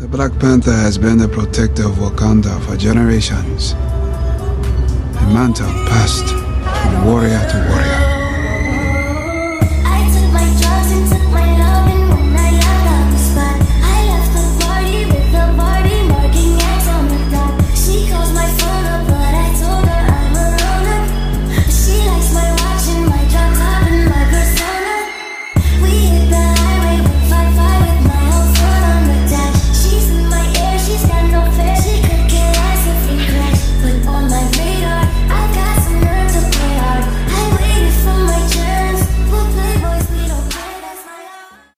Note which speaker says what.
Speaker 1: The Black Panther has been the protector of Wakanda for generations. A mantle passed from warrior to warrior.